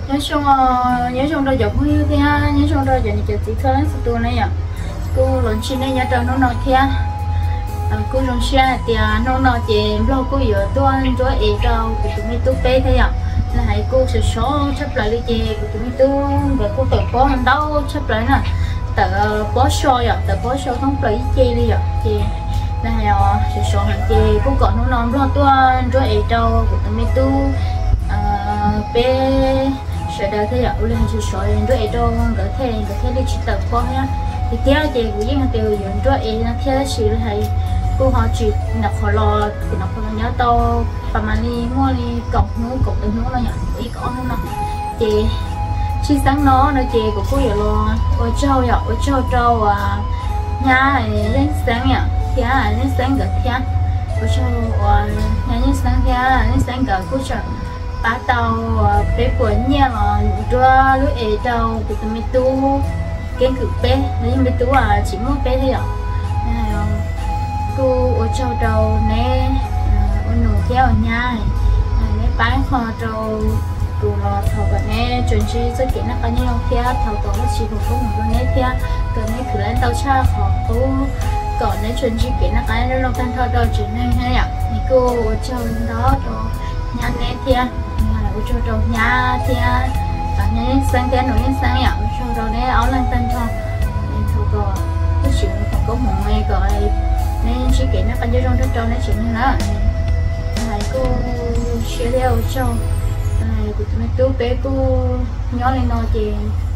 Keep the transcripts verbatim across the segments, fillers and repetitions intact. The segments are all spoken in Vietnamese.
nhớ chung nhớ chung rồi giờ vui thế ha nhớ chung rồi giờ những cái gì thôi lắm tụi này à cô lần chín này nhớ trong nó nói thế cô lần xe thì nó nói chị lo cô giờ tôi ăn rồi ấy đâu của tụi mình tôi bé thế à là hãy cô sẽ số chấp lại đi chị của tụi mình tôi rồi cô tự có hàng đâu chấp lại nè tự có show rồi tự có show không lấy chị đi rồi chị là hãy sẽ số hàng chị cô còn nó nói lo tôi ăn rồi ấy đâu của tụi mình tôi bé sẽ đợi thế ạ, ule hay sẽ soi rồi ấy đâu có thể có thể đi chỉ tập qua nhá thì theo chị của những tiêu dùng rồi ấy nó theo sự là hay cô họ chỉ nạp họ lo thì nạp họ nhớ to và mà đi mua đi cọc núi cọc từ núi nó nhận ý có không nào chị chi sáng nó nó chị của cô giờ lo ôi trâu ạ ôi trâu trâu à nhà này lên sáng nhỉ thì à lên sáng cả theo ôi trâu nhà lên sáng theo lên sáng cả cô chờ ba tàu bé của nhà là đưa lưỡi ấy tàu của tụi mình tu cái cực bé nếu như mình tu à chỉ mua bé thôi ạ cô ở châu đầu nè ở nụ theo ở nhà nè bán kho trâu cô lo thầu cái nè chuẩn chỉ rất kỹ năng cái nhau theo thầu tổ nó chỉ một số một nè theo cái nè cứ lên tàu cha họ cô còn nè chuẩn chỉ kỹ năng cái nó lo tan thầu đầu chỉ nên hay ạ cô ở châu đó rồi nhà nè theo ở châu đầu nhà theo ở nhà sang theo nổi sang ạ ở châu đầu nè áo lên tan thầu nên thầu có cái chuyện còn có một ngày gọi nên chỉ kể nó ăn cho trong cho nó chuyện như đó này cô chia theo cho này của tụi tôi bé cô nhỏ lên nói chị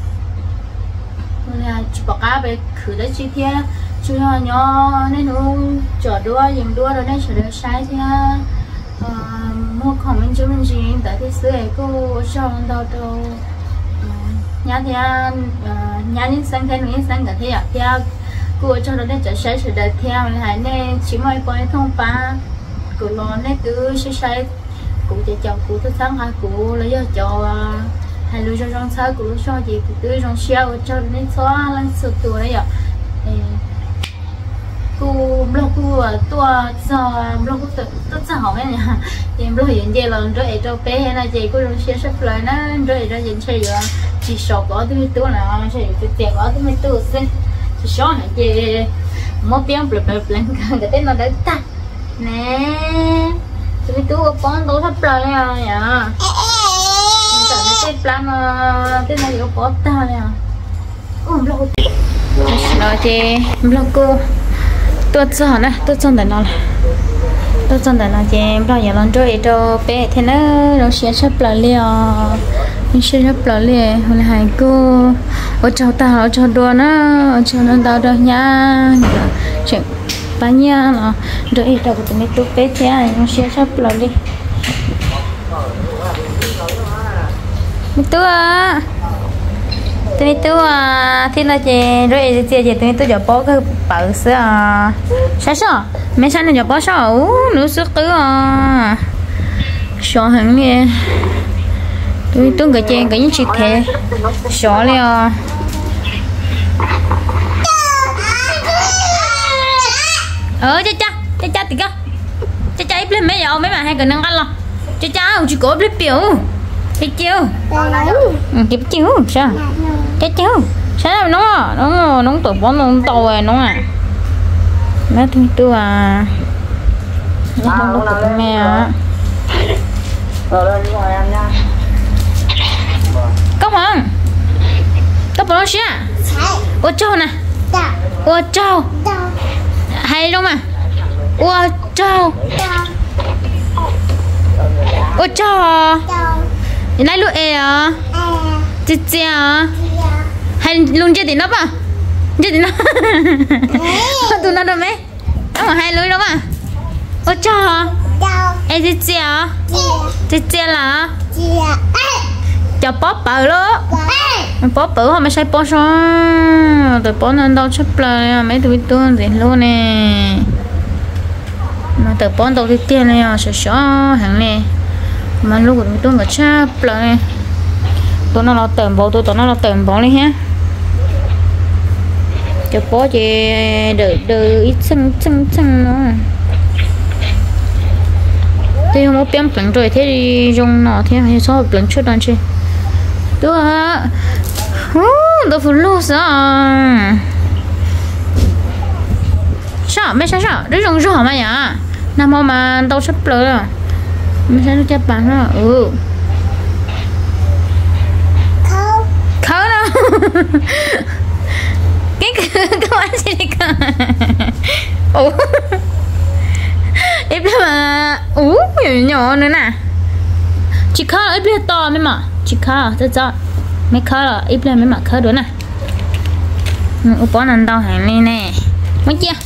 là chỉ bảo cá về khử đấy chi tiết chú nhỏ nên nó chở đua dừng đua rồi nên chở đua sai thì muaของmình chú mình gì tại thế xưa cô cho đâu đâu nhà thì nhà những sáng thế những sáng cả thế à theo cô cho nó để trở sai sự đời theo là nên chỉ mới coi thông pa cô lo nên cứ sai sai cô chỉ chồng cô thức sáng hai cô lấy cho cho hai đứa cho trong sáng cô cho gì cô cứ trong xe cho nên xóa lên sự tuổi đấy ạ cô blog cô tua cho blog cô tự tự sao hỏi này nha thì blog hiện giờ là rồi cho bé hay là gì cô trong xe sắp lại nó rồi ra hiện xe rồi chỉ sợ có tôi tôi là sẽ tôi tiền có tôi mới tôi xin số này chị một tiếng bự bự lên cái tên nó đấy ta nè tôi tôi có tôi thắp lời nha nhở tại nó tên plan tên này có có ta nè ôm lâu nói chị lâu cô tôi cho nè tôi cho để nó tôi cho để nó chị bao giờ lần rồi cho bé thế nó nó sẽ sắp lại liền mình sẽ sắp lại liền hồi này cô ở trong tao ở trong đua nó ở trong nó tao đâu nha chuyện ba nha nó rồi đâu có tụi mình tụi bé thế này nó sẽ sắp lại đi mình tụi à tụi mình tụi à thì là chị rồi chị chị tụi mình tụi giờ bó cái bự sữa à sao sao mấy sáng này giờ bó sao nữa sức cứ à sợ hẳn nghe tôi tôi cái chuyện cái những chuyện thế sợ liền ờ cha cha cha cha thì cơ cha cha ít lên mấy giờ mấy mà hai cái năng ăn lo cha cha chỉ có biết biểu cha chiêu kịp chiêu sao cha chiêu sao nó nó nó tụi bón nó tàu rồi nó à nó tôi tôi à nó không có tụi mẹ á có không có bao nhiêu ô châu nè ô châu hay không à ô châu ô châu thì này lúc à chị chị à hay luôn chơi thì nó à chơi thì nó tụi nó đâu mấy nó mà hay lối đâu à ô châu em chị chị à chị chị là cho bóp bự đó bóp bự không sai bóp sao tụi bóp nên đâu chấp là mấy tụi tôi gì luôn nè mà tụi bóp đâu thì tiền này sợ sợ hàng này mà lúc tụi tôi ngồi chấp lại tụi nó là tầm bộ tụi nó là tầm bộ đi ha cho bóp chị đợi đợi ít xăng xăng xăng nữa thì không có bém pleng rồi thế thì dùng nó thì hay số pleng chút đàn chi tôi hả tôi phụ lô sao sao mấy sao sao đấy rong rong mà nhá nằm mà tao sắp lỡ rồi mấy sao nó chấp bạn đó ừ không không đâu cái cái anh gì đi cơ ủa ít mà ú nhỏ nhỏ nữa nè chỉ khá ít biết to mấy mà chỉ khá rất rõ mấy khá là ít lên mấy mà khá nữa nè ú bó nằm đau hàng này nè mấy chia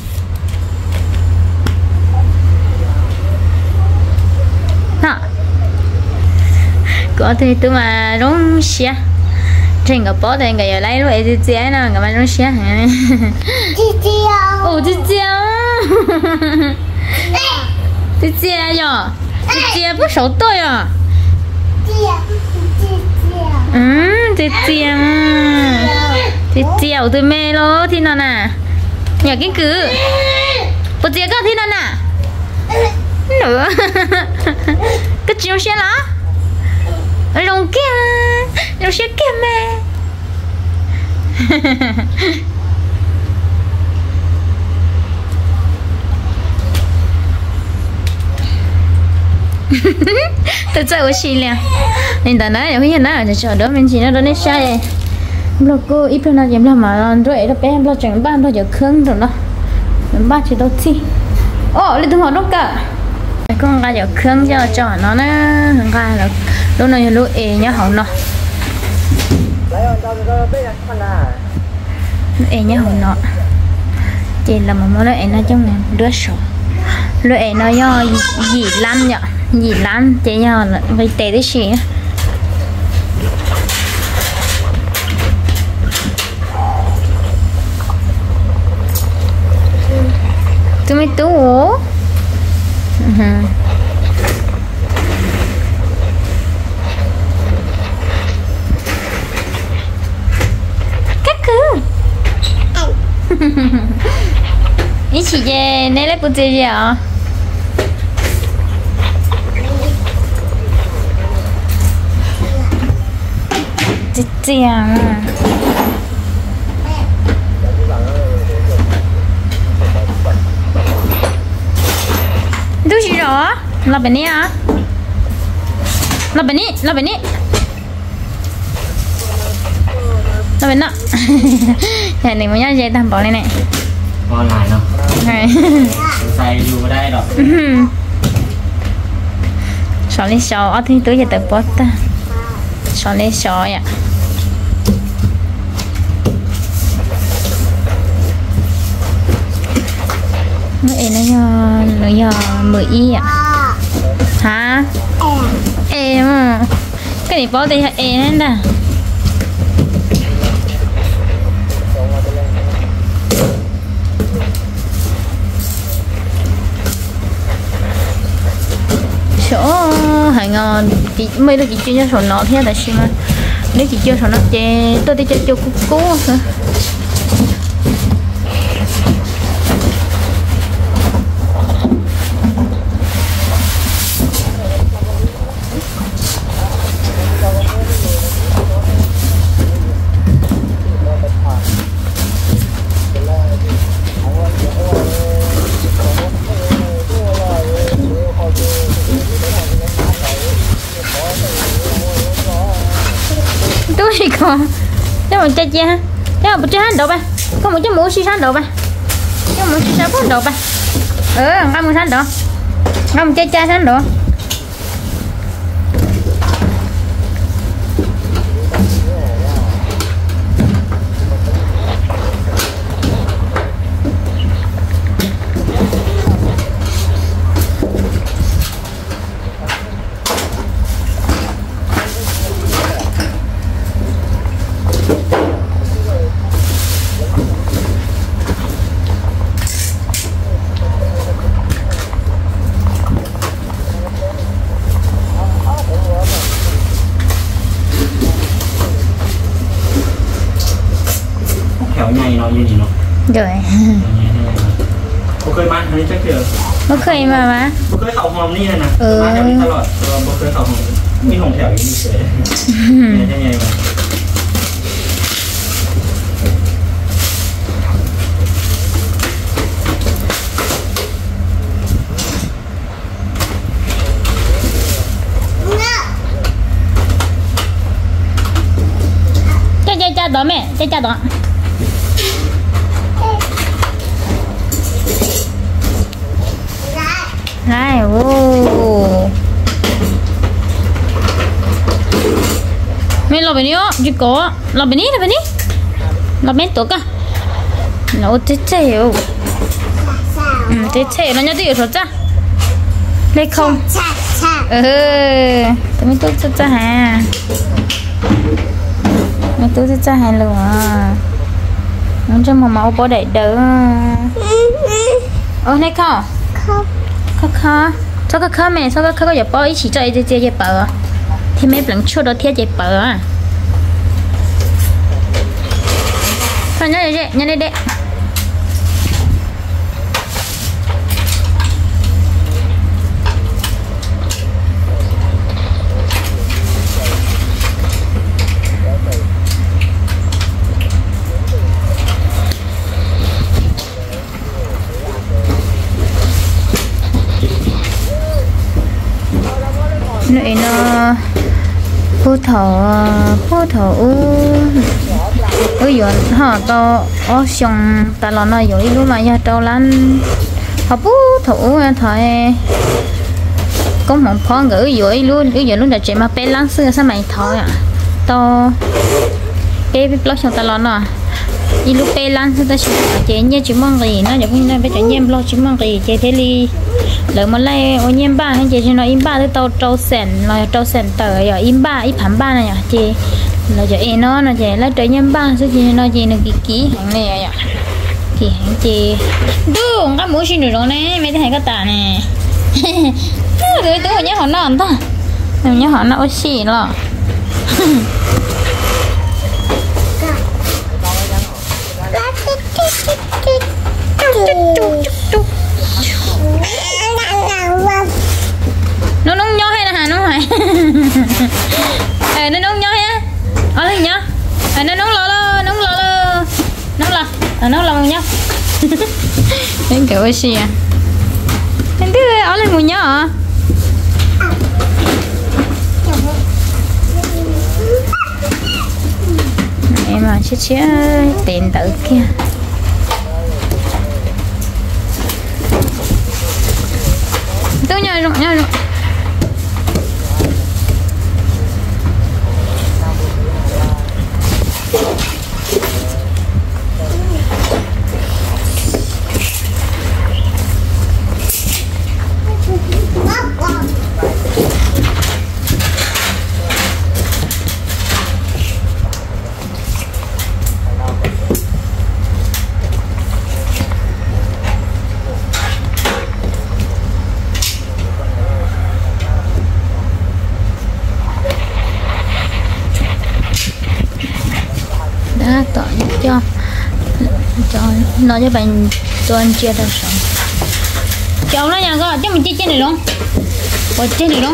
hả có thì tôi mà rong xia trên cái bó thì người lấy rồi thì chia nó người mà rong xia hả chị chia ồ chị chia chị chia rồi chị chia不熟对啊ừ chị chia chị chia của tôi mê lô thì nó nè nhà cái cứ bữa chia có thì nó nè nữa cái chiều xe lá rong kia rong xe kia mẹ tôi chơi ở xí liền nên tao nói là hiện nay là chờ đó mình chỉ nó đó nên sai lo cô ít lần nào dám làm mà rồi nó bé lo chẳng ban lo giờ khương rồi đó ba chỉ đâu chi ô lên tôi hỏi nó cả con gà giờ khương cho cho nó nó gà là lúc này lúc ế nhá hậu nó ế nhá hậu nó chỉ là một món nó ế nó trong này đứa sổ lúc ế nó do gì lăn nhở gì lăn chỉ nhờ là phải tệ cái gì tôi mới tú ố các cứ ý chị về nên lấy bút gì ạ chị chàng gì rồi là bên này à là bên này là bên này là bên đó nhà này mới nhớ dây tầm bỏ này này ngon lại không xài dù ở đây rồi sò lên sò ở thì tôi giờ tập bớt ta sò lên sò ạ nó em nó nhờ nó nhờ mười y ạ hả em cái này bỏ đi hả em nè chỗ hàng ngon chị mấy đứa chị chưa cho sổ nó thế tại sao mà nếu chị chưa sổ nó chè tôi đi chơi cho cú cú hả con cho mình chơi chơi cho một chơi độ ba có một cái mũ xí sáng độ ba cho một xí sáng độ ba ừ ăn một sáng độ ăn một chơi chơi sáng độ rồi côเคยมาอันนี้ใช่เกลือไม่เคยมามั้ย côเคยเข้าห้องนี่นะมาแถวนี้ตลอดcôเคยเข้าห้องมีห้องแถวอยู่นี่เฉยใช่ไงวะ cha đó mẹ cha cha đó này ô mẹ lo bên đó chỉ có lo bênนี้lo bênนี้lo bên tổ cả nó chết chết rồi ừ chết chết nó nhớ đi rồi cha lấy không ừ tụi mình tốt cho cha hà mình tốt cho cha hà luôn à nó cho mà máu bỏ đầy đỡ ô này không không không không sao cái khó mẹ sao cái khó có giờ bỏ ý chỉ cho ai chơi chơi bờ thì mấy lần chua đó thiết chơi bờ à thôi nhớ đây nhớ đây đây này nó phô thọ phô thọ ôi giờ họ to ở xong ta lo nó rồi lúc mà nhà trâu lăn họ phô thọ thôi cũng không phó gửi rồi luôn cái giờ lúc là chị mà bé lăn xưa sao mày thôi à to bé biết lo xong ta lo nó đi lúc bé lăn xưa ta chỉ chị nhớ chỉ mong gì nó giờ cũng nên bé chỉ nhem lo chỉ mong gì chị thế đi lỡ mà lại ô nhiễm ba hay chị nó im ba tới tàu trâu sền là trâu sền tờ giờ im ba im phẳng ba này nhỉ chị là giờ em nó là chị lấy trời nhiễm ba số chị nó chị nó kỹ kỹ hàng này à kỹ hàng chị đúng các mũi xin được rồi nè mấy cái cái tà nè rồi tôi nhớ họ nó ăn ta em nhớ họ nó ôi xì lo nó nóng nhó hay là hà nó phải ờ nó nóng nhó ha ở đây nhá ờ nó nóng lò lò nóng lò lò nóng lò ờ nóng lò nhá đến kiểu cái gì à em biết ở đây ngồi nhá à em mà chết chết tiền tự kia tôi nhảy rồi nhảy rồi tỏ cho cho nó cho bạn tuần chia ra sống cháu nó nhà cơ chứ mình chia trên này luôn bỏ trên này luôn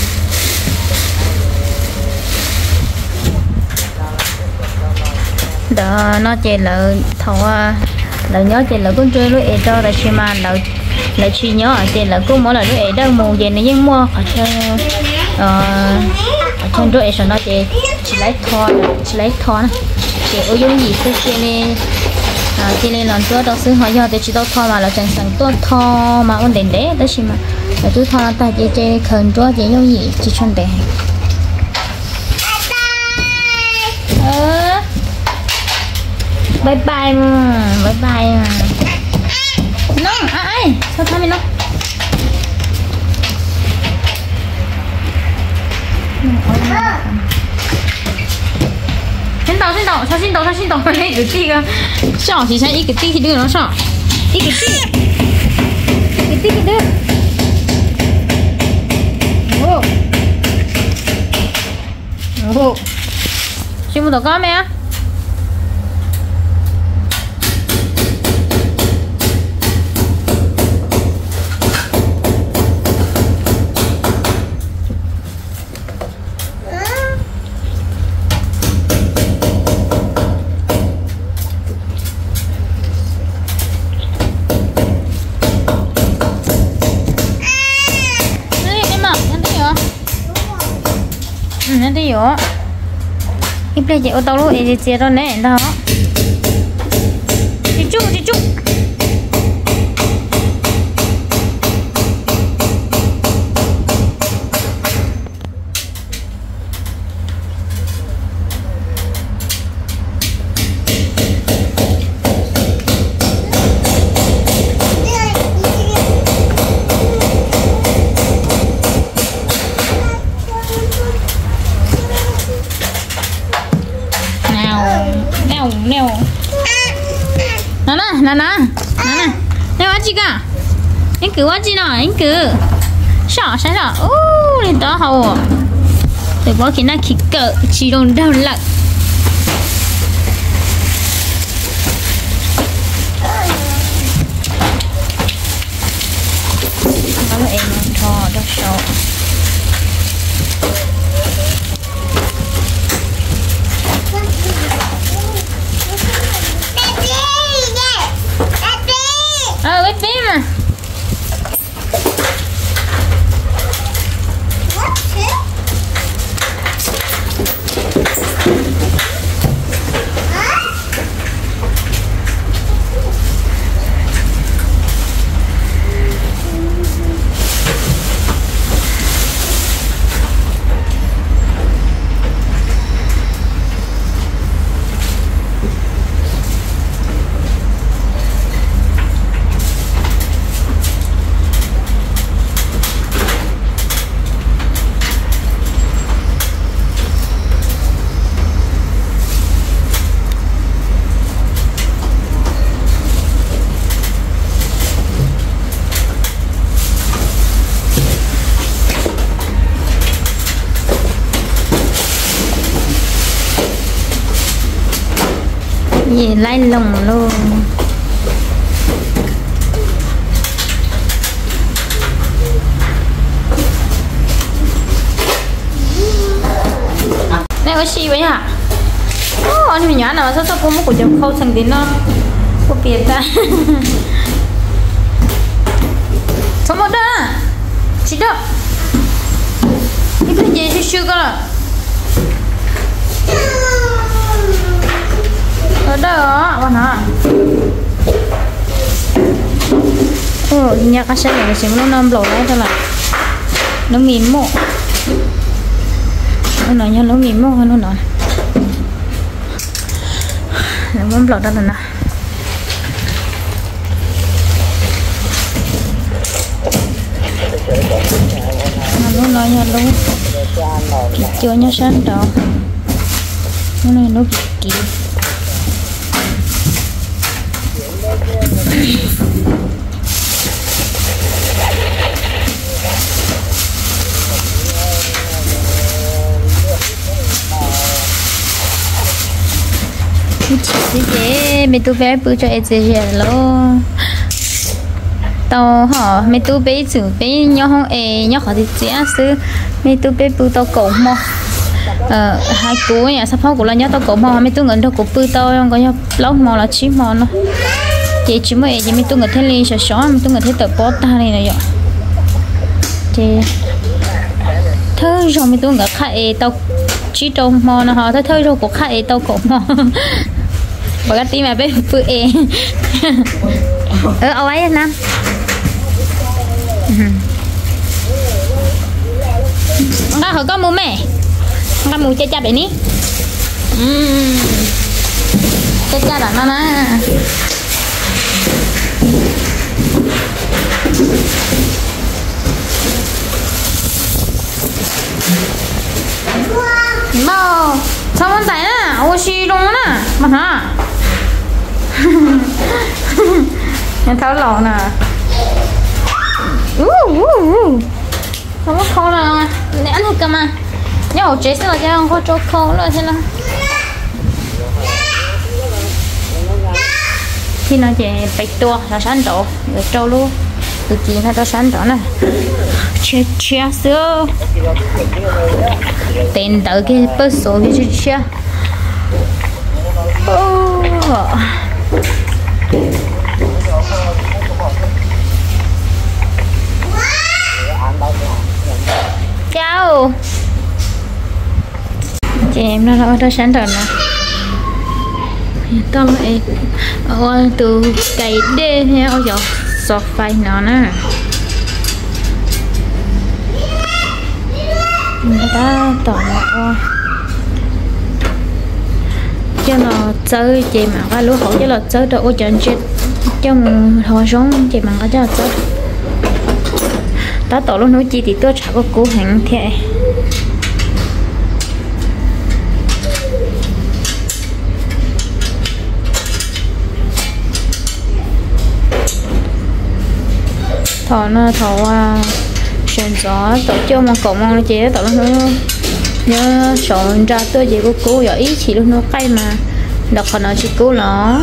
đó nó chỉ là thầu là nhớ chỉ là con chơi lưỡi cho là chỉ mà là là chỉ nhớ ở chỉ là cũng mỗi lần lưỡi đâu mù gì này nhưng mua ở trên ở trên lưỡi rồi nó chỉ chỉ lấy thò chỉ lấy thò chị ôi giống gì thế kia nên à kia nên lần trước đó xứ họ do để chỉ tao thò mà là chẳng sẵn tôi thò mà ổn định đấy đó chỉ mà là tôi thò ta chị chị khẩn chúa chị giống gì chị chọn đẹp ờ bye bye mà bye bye mà nó ai sao thay mình nó先倒先倒，他先倒他先倒，那个这个上起先一个地地能上，一个地，一个地的，哦，哦，全部都干没啊？那得有。 ít bây giờ ô tô luôn ấy chia đó nè đó đi chung đi chung neo nana nana nana neo aji cả anh cứ aji nào anh cứ sợ sao đó ô lên đó hầu để bỏ cái này khít cỡ chỉ đồng đau lạnh đó là em thò đó sợ ờ bếp bếp mà gì lấy lồng luôn này có gì vậy hả? Ô, anh mình nhỏ nào sao sao cô muốn của chồng khâu thành đến nó cô biệt ta không một đó chị đó đi bên dưới chú chú cơ ở đó bạn hả? Ồ, nhà cái xe này xem nó nằm lỗ đấy thôi là nó mềm mộ, nó nói nha nó mềm mộ hơn nó nói, nó nằm lỗ đó là nào, nó nói nha luôn, chưa nha sáng đó, nó này nó kỹ. Chị chị mẹ tôi bé bự cho em chị luôn tao họ mẹ tôi bé chữ bé nhau không e nhau họ thì chị sư mẹ tôi bé bự tao cổ mò ờ hai cú nhà sắp học của là nhau tao cổ mò mẹ tôi ngẩn tao cổ bự tao không có nhau lóc mò là chín mò nó chị chỉ mới chị mẹ tôi ngẩn thấy ly sợ sợ mẹ tôi ngẩn thấy tờ bó ta này này vậy chị thôi rồi mẹ tôi ngẩn khai tao chỉ trong mò nó họ thôi thôi rồi của khai tao cổ mò bà tí mà bé bự e ờ ao ấy nam nga hồi có mua mẹ nga mua cha cha để ní cha cha đã nó nè mau sao con tay nè ô xì luôn nè mà hả em tháo lò nè không có khô nào lẽ thôi cơ mà nhau chế sẽ là cái không có chỗ khô rồi thế nào khi nó chỉ bạch tua là sáng độ rồi trâu luôn từ kia nó cho sáng độ này chết chết xưa tiền tự cái bớt số cái chết chết chào chị em nó nó nó sáng rồi nè tao lại ở từ cày đê nha ôi giờ sọt phai nó nè người ta tỏ nó cho nó chơi chị mà cái lúa hổ cho nó chơi được ôi trời chết cho hồi sống chị mà có cho nó chơi ta tỏ lúc nói chi thì tôi chả có cố hành thế thọ nó thọ chuyển gió tổ cho mà cậu mong chị tổ nó nhớ chọn ra tôi chỉ có cố giờ ý chỉ lúc nó cay mà đọc phần nó chỉ cố nó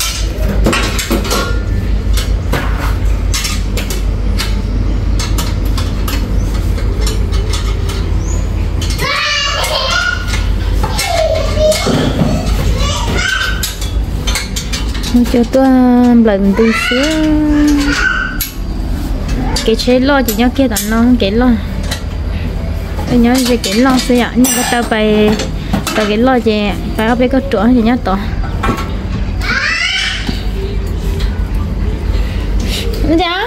cho tôi lần từ xưa cái chế lo chỉ nhớ kia tận nó không cái lo tôi nhớ gì cái lo xưa ạ nhưng mà tao phải tao cái lo gì phải ở bên cái chỗ thì nhớ to dạ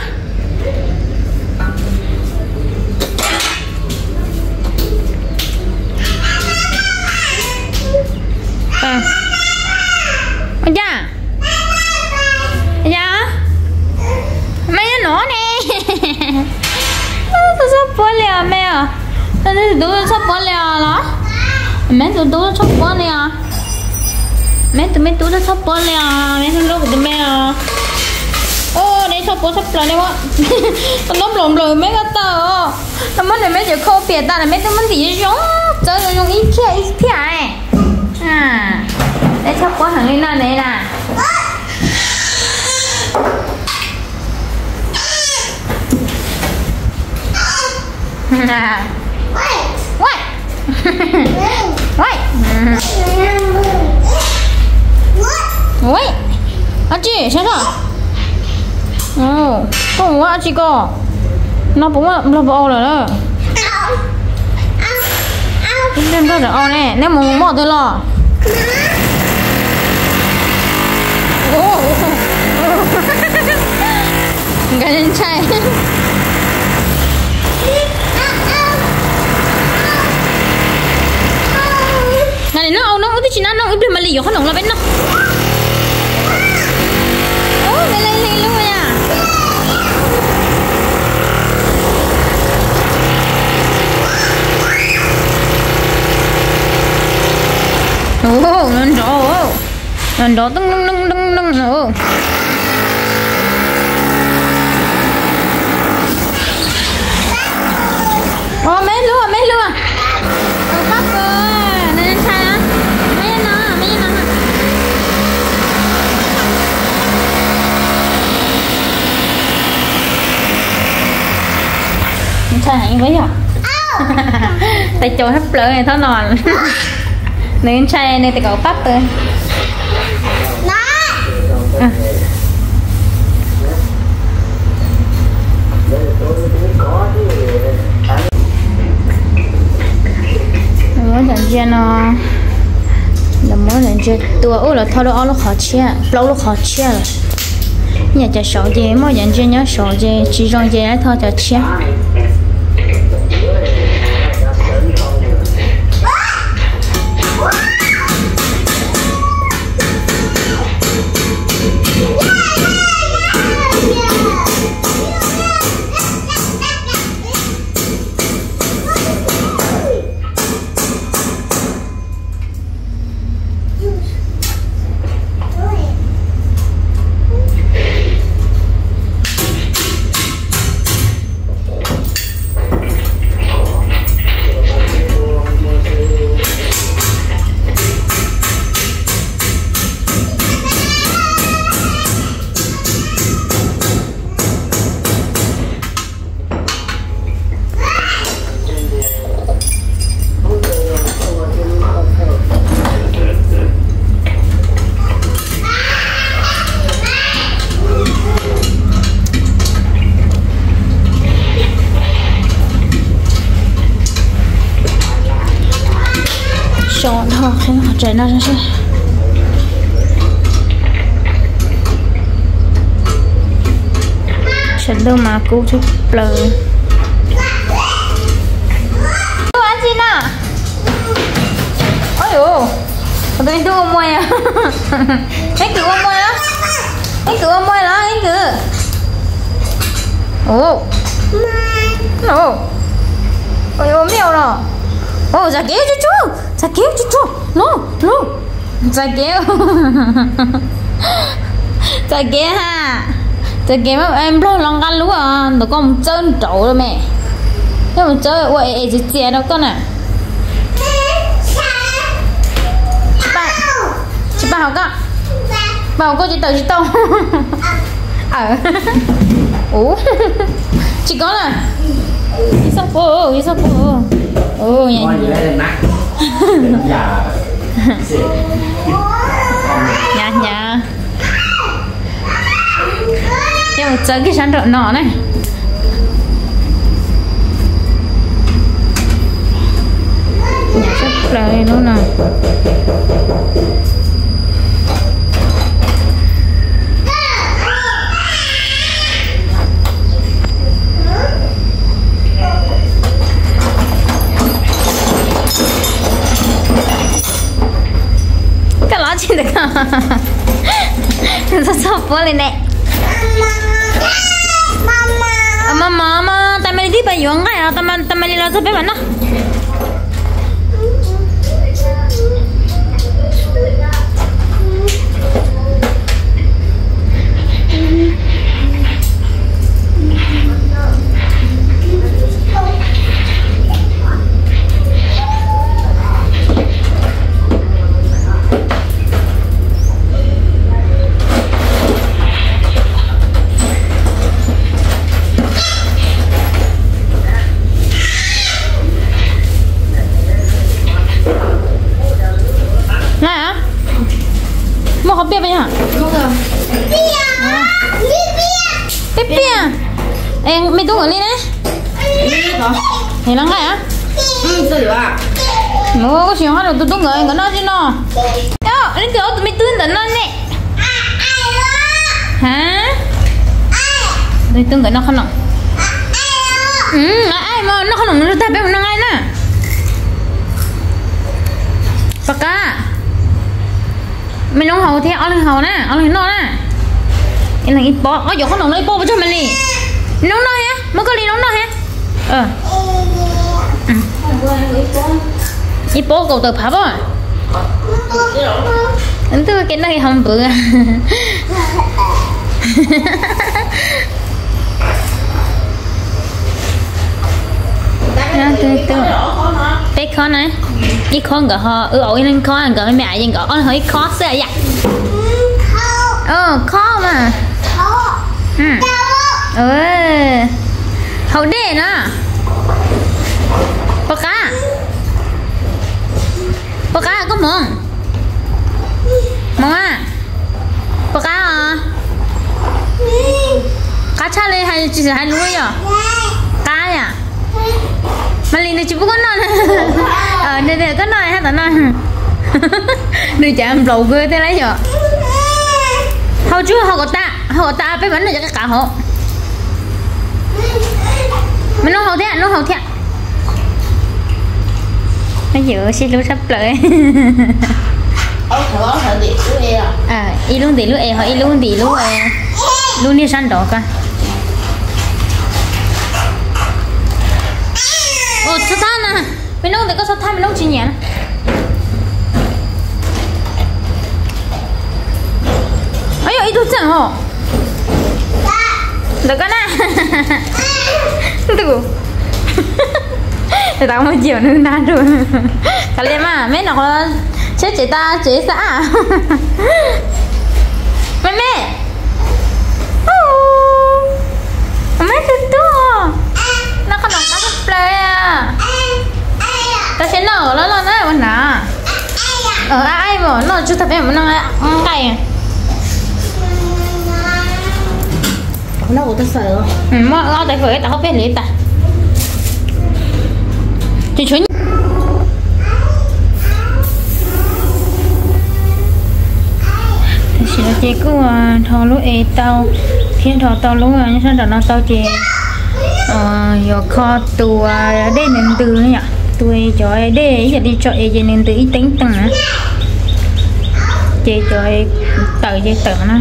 à ôi da dạ mấy nó nè tôi sắp bỏ lẹ mẹ à tôi tôi sắp bỏ lẹ đó mẹ tôi tôi sắp bỏ lẹ mẹ tôi mấy tôi sắp bỏ lẹ mẹ tôi lúc của mẹ à ô đây sắp bỏ sắp bỏ đây quá tôi lốp lồm rồi mấy cái tờ tôi muốn để mấy chữ khô biệt ta là mấy tôi muốn gì giống chơi rồi dùng ít kia ít kia này à đây sắp bỏ thằng lên này nè What? What? What? 아찌, 세상. 어, 그럼 뭐 아찌가? 나 보면 나 봐 오래. 힘든 거를 오래. 내 몸 뭐 들어? 오. 이거는 차이. này nó ông nó không thích nó nó ít mà lì vô nó là bên nó ô mày lên lên luôn nha ô lên đó lên đó tưng tưng tưng tưng tưng ô ô mấy luôn mấy luôn ô bác ơi sao hả mấy à tay trôi hấp lỡ này tháo nòn nên trai này thì cậu pháp tới à. Mỗi lần chơi nó là mỗi lần chơi tua ô là thôi đó nó khó chia lâu nó khó chia rồi nhà chơi sổ gì mỗi lần chơi nhớ sổ gì chỉ trong gì thôi cho chia chọn thôi không họ chạy nó ra xeฉันเริ่มมากูทุกเปลือกตัวอันจีน่ะโอ้ยโอ้ตัวนี้ตัวมวยอ่ะไอ้คือว่ามวยอ่ะไอ้คือว่ามวยแล้วไอ้คือโอ้โอ้โอ้ยโอ้ไม่เอาหรอโอ้จะเกี้ยวจู่ๆจะเกี้ยวจู่ๆno noจะเกี้ยวจะเกี้ยวฮะจะเกี้ยวem lo lòng gan lúa à nó có một chân trâu rồi mẹ nhưng mà chơi ôi ê chị chị đâu con à chị ba chị ba học con ba học con chị tàu chị tàu ờ ủa chị có là đi sao cô đi sao cô ồ nhỉ nhà nhà nhưng mà chơi cái sản phẩm nọ này nhà rất là luôn nè cái lá trên được không? Sao sao bố lên nè mama mama tamali di ba yung kaya taman tamali la sa beba na mau kopi apa ya? Pia, pia, pia. Eh, mày tunggu ni nè. Thì lăng ngay à? Ừ, sao vậy? Nó có chuyện hết rồi, tôi tunggu anh có nói chứ nó. Yo, anh kêu tụi mày tunggu tận nó nè. Hả? Tôi tunggu nó không nè. Ừ, ai mà nó không nè, nó ta bé mà nó ngay nè. Paka. Mày nông hầu thì ở lên hầu nè, ở lên nó nè. Em là ít bò, ở chỗ không nông lấy bò vào cho mày đi. Nông nó hả? Mới có đi nông nó hả? Ờ. Ít bò cầu từ phá bò. Anh tôi cái này không bự. Tôi tôi cái khó này cái khó gỡ họ ừ ổi nên khó gỡ mẹ nhưng gỡ nó hơi khó sẽ vậy ờ khó mà ừ ừ hậu đê nữa bác cá bác cá có món món à bác cá à cá cha lên hay chỉ hay nuôi à cá à mà liền này chỉ có non ờ đây đây có non hết tao non đi chạm lầu ghê thế lấy rồi hầu chú hầu có ta hầu ta phải vẫn là cho cái cả hộ mình nó hầu thế nó hầu thế nó dựa xin luôn sắp lại à y luôn thì luôn e họ y luôn thì luôn e luôn đi săn đỏ cả ồ sao than à mình nấu thì có sao than mình nấu chi nhỉ ấy ơi tôi chẳng hả được con à được thì tao mới chịu nữa đan rồi cả lên mà mấy nó chết chị ta chế xã mẹ mẹ mẹ thật to nó còn nóng cá play à tao sẽ nở nó lên đấy bọn nào ở ai mà nó chưa tập em nó ăn cay nó của tao sợ rồi ừ mà lo tại phải tao không biết lấy ta chị chú chị cứ thò lúa ê tao thiên thò tao lúa như thế nào nó tao chị ờ giờ kho tù đây nên từ nhỉ tôi cho đây giờ đi cho ê giờ nên từ ít tính từng á chị cho tự chị tự nó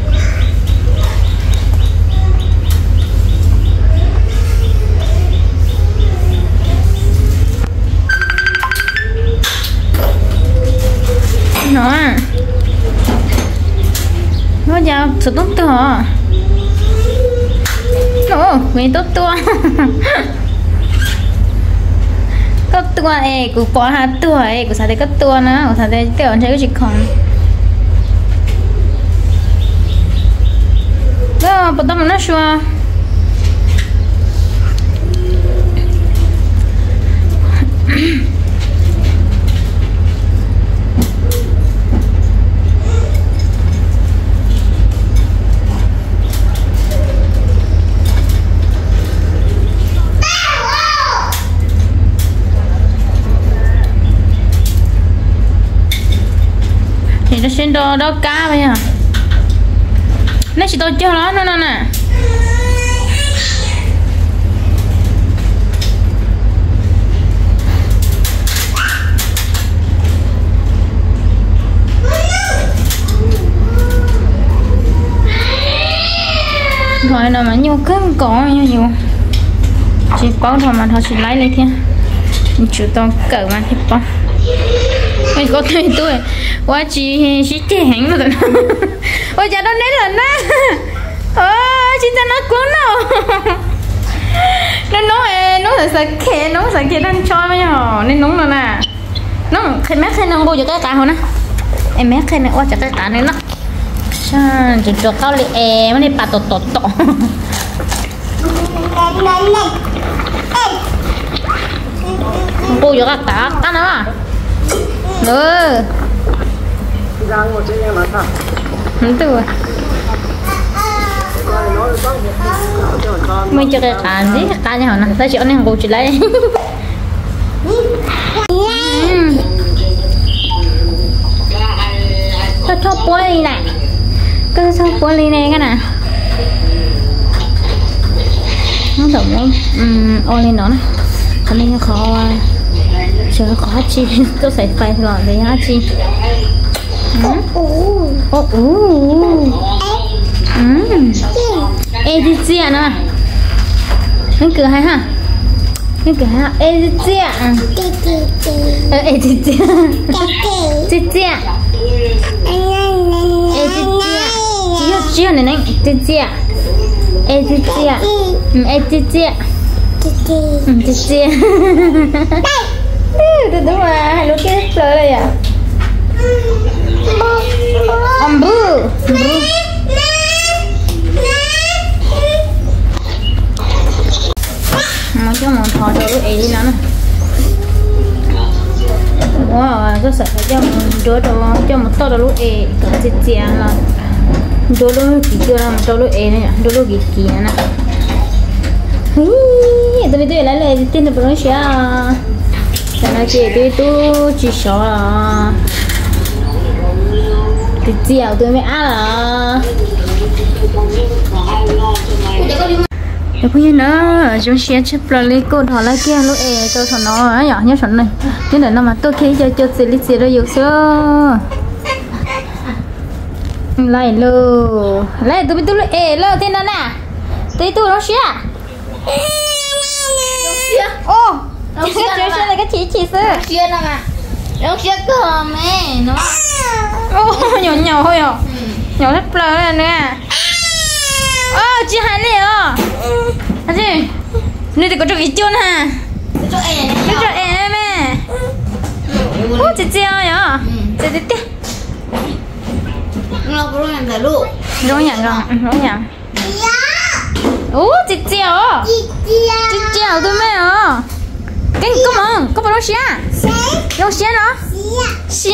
nó à nó giờ sự tốt to nó mình tốt to tốt to ấy của bỏ hạt to ấy của sao đấy có to nữa của sao đấy tiểu thấy cái gì không đó bắt đầu nó xua thì nó xin đồ đó cá bây giờ nó chỉ tôi cho nó nó nè nè rồi nào mà nhiều cân có nhiều chỉ có thôi mà thôi chỉ lấy lấy thiên chủ to cỡ mà thì bao mình có tuổi tuổi quá chị chị chị hẹn rồi ôi cha đó nấy lần á ơ chị ta nó cuốn đâu nó nói nó là sợ khe nó sợ khe đang cho bây giờ nên đúng rồi nè nó khi mét khi nó bôi cho cái cả thôi nè em mét khi nó qua cho cái cả này nó sao chỉ cho cao lì em nó đi bà tổ tổ tổ bôi cho cái cả cả nữa ừ không được mình cho cái cá gì cá nhà nó ta chịu nên bố chỉ lấy cái thóc bố ly này cái thóc bố ly này cái nào nó thầm lắm ôi lên nó này cái này khó chờ khó chi tôi sẽ phải gọi để hả chi ô ô ê đi chia nè nó cười hay ha nó cười hay ha ê đi chia ê ê đi chia đi chia ê đi chia chia chia này này đi chia ê đi chia ê đi chia đi chia đúng đúng mà hai lúc kia rồi đây à ông bự mà cho một thò cho lúc ấy đi nó nè wow có sợ phải cho một đứa đó cho một to đó lúc ấy có chết chết là đôi lúc chỉ chưa là một đôi lúc ấy này đôi lúc gì kỳ nè tôi bây giờ lấy lại tiền được bao nhiêu cho nên chị tôi tôi chỉ sợ là thì dẻo tôi mới ăn là được bao nhiêu nữa chúng sẽ chụp lại cô thỏ lại kia lúc ấy tôi thỏ nó nhỏ nhất phần này nên là nó mà tôi khi cho cho xử lý gì đó nhiều xưa lại lô lại tôi biết tôi lúc ấy lô tên nó nè tôi tôi nó xía ô nó xía xía là cái chỉ chỉ xưa xía nào mà nó xía cơ mẹ nó ô nhỏ nhỏ thôi à nhỏ rất là nè ô chị hai lệ à anh chị nơi thì có chỗ gì chôn ha chỗ em chỗ em mẹ ô chị chị à chị chị chị nó có làm gì luôn rồi nhận rồi rồi nhận ô chị chị à chị chị à tôi mẹ à cái có mong có bao nhiêu xe lâu xe nó xe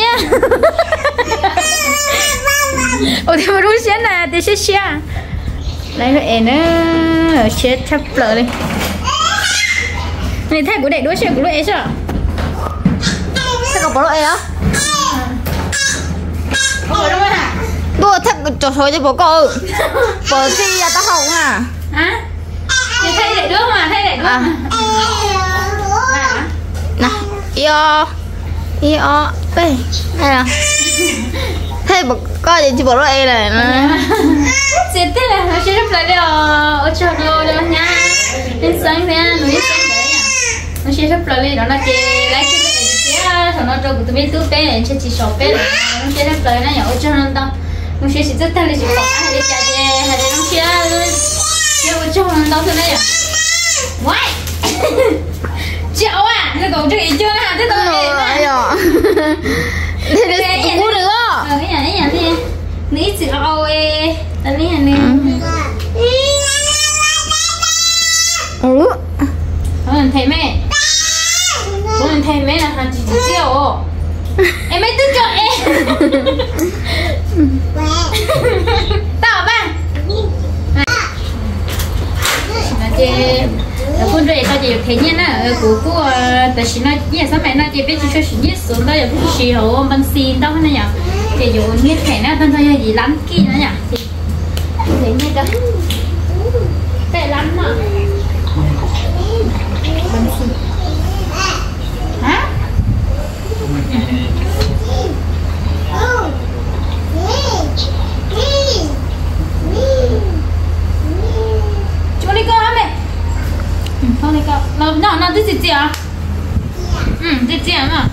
ôi thì bao nhiêu xe này thì xe xe lấy vậy nữa chết chắp lợ đi này thay của đệ đuôi xe của đuôi ấy chưa thay có bao lợ á có bao nhiêu hả đuôi cô thắc cho thôi cho bố cô bố gì à tao hỏng à hả thì thay để đứa mà thay để đứa mà nè yo yo đây hay là thế bố coi gì chỉ bố nó e này nè sẽ thế là nó sẽ rất là đều ở chỗ đồ đó nha đến sáng thế nó sẽ đấy nha nó sẽ rất là đều đó là cái lấy cái này cái thằng nó trâu của tụi mình tụi bé này sẽ chỉ sổ bé nó sẽ rất là nó nhỏ ở chỗ nó đâu nó sẽ chỉ rất là chỉ bỏ hay để trả tiền hay để nó sẽ nếu ở chỗ nó đâu thế này à quay chào à nó còn chơi chưa hả thế tôi thế đấy cú nữa ờ cái nhà cái nhà đi ní chữ ao e tao ní anh đi ừ bố mình thấy mẹ bố mình thấy mẹ là hàng chỉ chỉ chiều em mới tức cho em tao ba là chị là con rể tao chỉ thấy nhiên á của cô tại vì nó như sao mẹ nó chỉ biết cho sự nhất xuống đó là cũng chỉ hậu bằng xin đâu này nhỉ thì dù như thế nào thân thôi gì lắm kia nữa nhỉ thì thế như đó tệ lắm mà bằng xin hả chúng đi con hả mẹ con đi con nó nó nó thích gì à ừ thích gì mà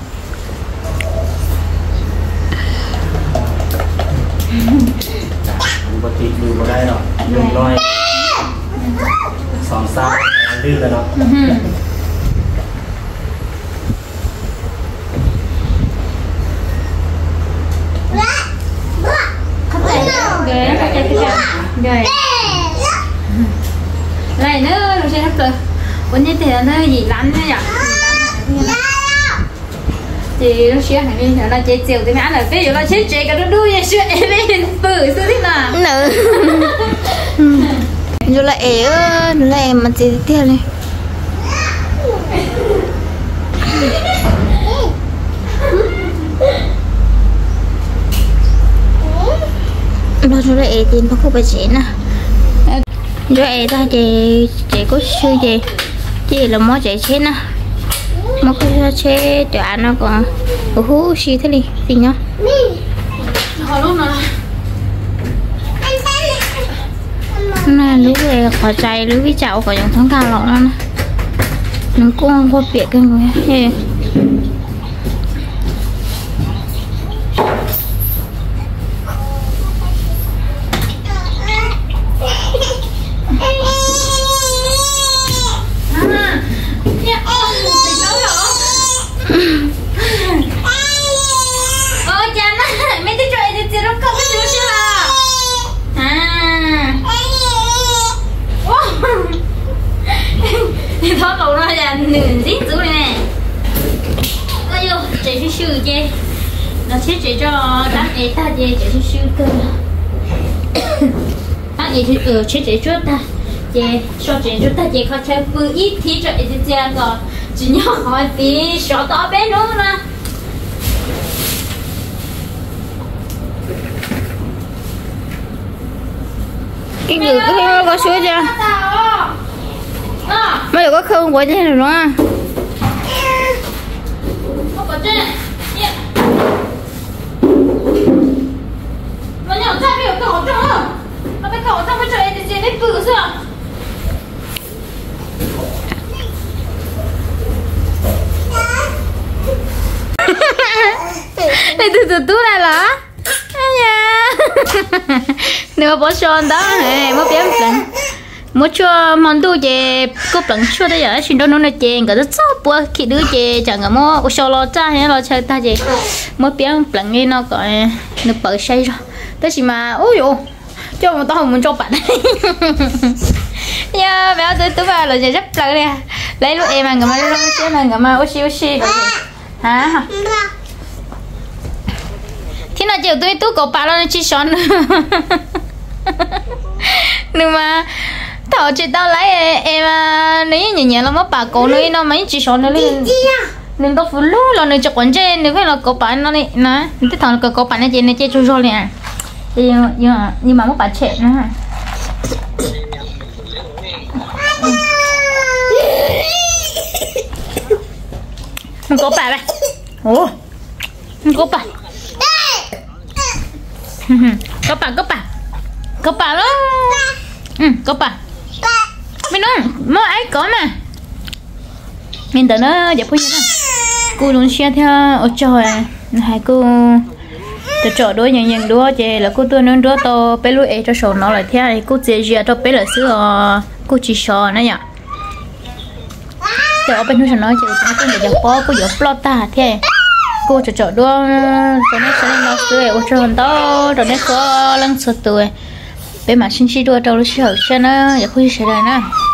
ปกติดูมาได้หรอกหนึ่งร้อยสองสามดื้อแล้วเนาะเข้าใจเกยเข้าใจพี่แกเกยnày nữa nó sẽ hết rồiวันนี้thì nó gì lắm đấy ạ chị nó sẽ hành vi là chị chiều thì mẹ là ví dụ là chị chị cái nó đuôi vậy chuyện em ấy bự sao thế nào nữ rồi là ế rồi là em mà chị tiền này rồi rồi là ế tiền bao nhiêu bạc chị nè rồi ế ta chị chị có sư gì chị là món chị chết nè mà cái chế cho ăn nó còn có hú xí thế đi gì nhá hồi lúc nào nè lúc này khỏi chạy lúc cái chậu khỏi giống thằng cao lọ nó nó cũng có biệt cái người hey. thoát đầu ra là nửa dính dưới này nè ơi vô chị sư sư chứ nó sẽ chỉ cho đám ấy ta về chị sư sư cơ ta gì thì ở chị chị cho ta về cho chị cho ta về khó chơi vừa ít thì cho chị chơi rồi chỉ nhỏ hỏi tí sợ to bé nữa nè cái người cái nó có suối chưa bây giờ có khương của thế nào đó không có chứ nó nhỏ ra bây giờ cậu trong không nó phải cậu trong cái trời thì chị biết bự sao đây từ từ tú này là nếu bỏ son đó này mất béo lần mua cho món đồ về có bằng cho đây giờ xin đó nó là chèn cái đó sao bữa khi đứa chè chẳng có mua cho lo cha hay lo chơi ta gì mất béo lần nghe nó gọi nó bự say rồi thế chỉ mà ôi dồi cho một tao không muốn cho bạn nha béo tới tú vào là giờ rất là nè lấy lúc em mà ngậm mà lúc xíu mà ngậm mà oxy oxy rồi hả thế nào chiều tôi tú cổ bà nó chỉ son nhưng mà thảo chị tao lấy em nếu nhẹ nhẹ là mất bà cổ nữa nó mấy chỉ son nữa lên nên tao phụ lú là nên cho quần trên nếu phải là cổ bà nó này nè thế thằng cái cổ bà này chị này chơi chui rồi nè nhưng nhưng mà nhưng mà mất bà trẻ nữa hả mình có bà đây ồ mình có bà có bà có bà có bà đó ừ có bà mình nói mỗi ai có mà mình tự nó dẹp như thế cô luôn xe theo ở trời hai cô cho chợ đôi nhận nhận đua chị là cô tôi nên đua to bé lúa cho sổ nó lại theo cô chị gì cho bé là xưa cô chỉ sò nữa nhỉ chợ bênนู้นnói chị cũng tôi để dọc po cô dọc plot ta thế cô cho chợ đua rồi nó sẽ nó tươi ở trên đó rồi nó có lăng sờ tươi bé mà xin xin đua đâu lúc sau sẽ nó giờ cô sẽ đây nè